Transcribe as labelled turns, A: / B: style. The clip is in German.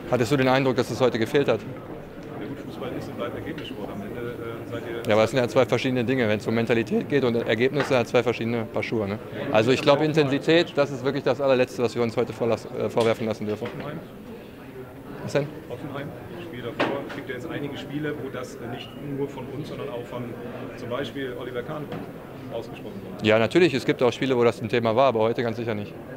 A: Hattest du den Eindruck, dass es heute gefehlt hat?
B: Ja gut, Fußball ist und bleibt Ergebnissport. Am Ende seid ihr...
A: Ja, aber es sind ja zwei verschiedene Dinge. Wenn es um Mentalität geht und Ergebnisse, sind zwei verschiedene Paar Schuhe. Ne? Also ich glaube, Intensität, das ist wirklich das allerletzte, was wir uns heute vorwerfen lassen dürfen.
B: Hoffenheim?
A: Was denn?
B: Hoffenheim, das Spiel davor. Es gibt ja jetzt einige Spiele, wo das nicht nur von uns, sondern auch von zum Beispiel Oliver Kahn ausgesprochen wurde.
A: Ja, natürlich, es gibt auch Spiele, wo das ein Thema war, aber heute ganz sicher nicht.